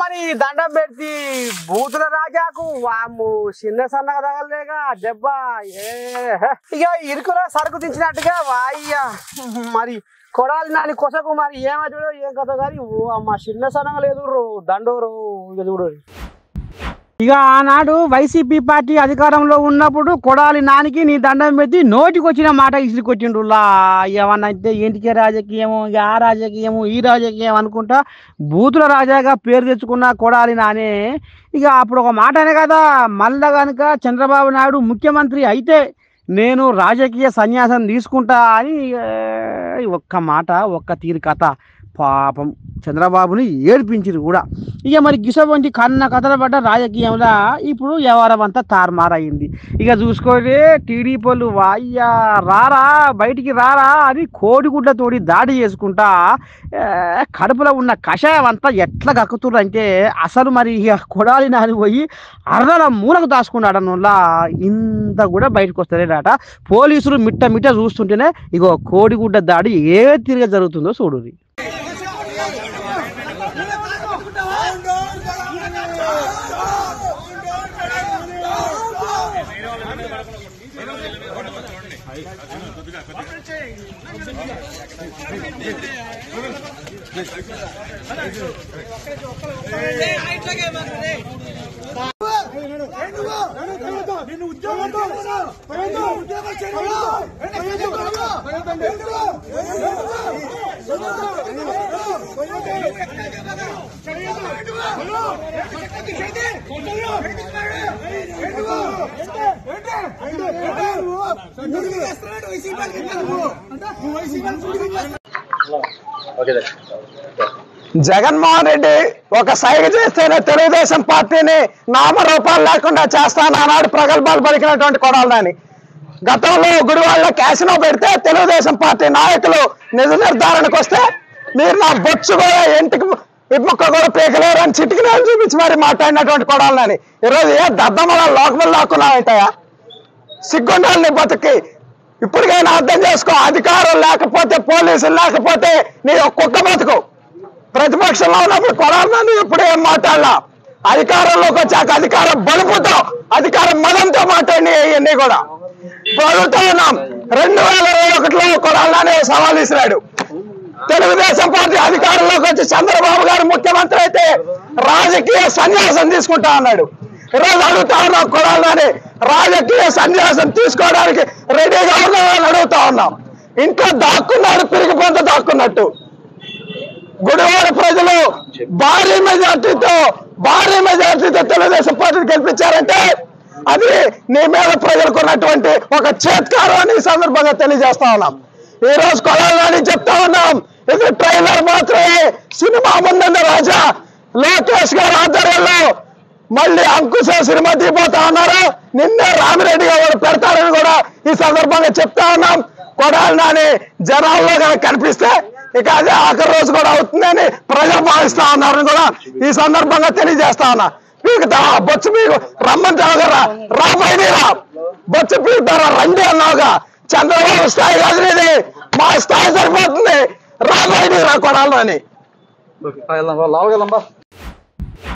అని దండం పెట్టి బూతుల రాజాకు వాము చిన్న సన్నగా తగలేక దెబ్బ ఇక ఇరుకులో సరుకు దించినట్టుగా వాయ్యా మరి కొడాలి నాని కొసకు మరి ఏమో చూడు ఏం కథ కానీ అమ్మ చిన్న సన్నగా లేదు దండోరు ఇక చూడు. ఇక ఆనాడు వైసీపీ పార్టీ అధికారంలో ఉన్నప్పుడు కొడాలి నానికి నీ దండం పెట్టి నోటికి వచ్చిన మాట ఇసుకొచ్చిండులా. ఏమన్నా అయితే ఇంటికే రాజకీయము, ఆ రాజకీయము, ఈ రాజకీయం అనుకుంటా బూతుల రాజాగా పేరు తెచ్చుకున్న కొడాలి నానే ఇక అప్పుడు ఒక మాటనే కదా, మళ్ళా కనుక చంద్రబాబు నాయుడు ముఖ్యమంత్రి అయితే నేను రాజకీయ సన్యాసం తీసుకుంటా అని ఒక్క మాట ఒక్క తీరు కథ పాపం చంద్రబాబుని ఏడిపించారు కూడా. ఇక మరి గిసవంటి కన్న కథలు పడ్డ రాజకీయంలో ఇప్పుడు వ్యవహారం అంతా తారుమారైంది. ఇక చూసుకోండి టీడీపీలు వాయ్యా రారా బయటికి రారా అని కోడిగుడ్లతోటి దాడి చేసుకుంటా కడుపులో ఉన్న కషాయం అంతా ఎట్లా కక్కుతుర్రు అంటే అసలు మరి ఇక కొడాలి నాని పోయి అర్రల మూలకు దాచుకున్నాడనులా ఇంత కూడా బయటకు వస్తలేదట. పోలీసులు మిట్ట మిట్ట చూస్తుంటేనే ఇగో కోడిగుడ్డ దాడి ఏ తీరుగా జరుగుతుందో చూడుది. జగన్మోహన్ రెడ్డి ఒక సైగ చేస్తేనే తెలుగుదేశం పార్టీని నామరూపాలు లేకుండా చేస్తానన్నాడు ప్రగల్భాలు పలికినటువంటి కొడాలి నాని. గతంలో గుడివాడలో క్యాసినో పెడితే తెలుగుదేశం పార్టీ నాయకులు నిజ నిర్ధారణకు వస్తే మీరు నా బొచ్చు కూడా ఇంటికి ఇప్పుక్క కూడా పీకలేరు అని చిటికిలేని చూపించి మరి మాట్లాడినటువంటి కొడాలి నాని ఈరోజు ఏ దద్దమల లోకములు లాక్కున్నావుంటాయా? సిగ్గుండాలని బతుకి ఇప్పటికైనా అర్థం చేసుకో. అధికారం లేకపోతే పోలీసులు లేకపోతే నీ కుక్క బతుకు. ప్రతిపక్షంలో ఉన్నప్పుడు కొడాలి నాని ఇప్పుడు ఏం మాట్లాడలా, అధికారంలోకి వచ్చాక అధికారం బలుపుతో అధికారం మదంతో మాట్లాడి ఇవన్నీ కూడా అడుగుతూ ఉన్నాం. 2021లో కొడాలి నాని సవాల్ ఇసిరాడు. తెలుగుదేశం పార్టీ అధికారంలోకి వచ్చి చంద్రబాబు గారు ముఖ్యమంత్రి అయితే రాజకీయ సన్యాసం తీసుకుంటా అన్నాడు. ఈరోజు అడుగుతా ఉన్నాం కొడాలి నాని రాజకీయ సన్యాసం తీసుకోవడానికి రెడీగా ఉన్నామని అడుగుతా ఉన్నాం. ఇంట్లో దాక్కున్నాడు పిరిగి పొంత దాక్కున్నట్టు. గుడివాడ ప్రజలు భారీ మెజార్టీతో తెలుగుదేశం పార్టీని గెలిపించారంటే అది నీ మీద ప్రజలకు ఉన్నటువంటి ఒక చేత్కారం అని ఈ సందర్భంగా తెలియజేస్తా ఉన్నాం. ఈ రోజు కొడాలి నాని చెప్తా ఉన్నాం, ఇది ట్రైలర్ మాత్రమే, సినిమా ముందున్న రాజా లోకేష్ గారి ఆధ్వర్యంలో మళ్ళీ అంకుశ సినిమా తీపోతా ఉన్నారు. నిన్నే రామిరెడ్డి గారు పెడతారని కూడా ఈ సందర్భంగా చెప్తా ఉన్నాం. కొడాలి నాని జనాల్లో కనిపిస్తే ఇక అదే ఆఖరి రోజు కూడా అవుతుందని ప్రజలు భావిస్తా ఉన్నారని కూడా ఈ సందర్భంగా తెలియజేస్తా ఉన్నా. పీకుతారా బొచ్చు పీకు రమ్మంటావు కదా, రాబోయేరా బొచ్చు పీకుతారా రండి అన్నావుగా. చంద్రబాబు స్థాయి కాదు ఇది, మా స్థాయి సరిపోతుంది, రాబోయేరా కొడాలి నాని.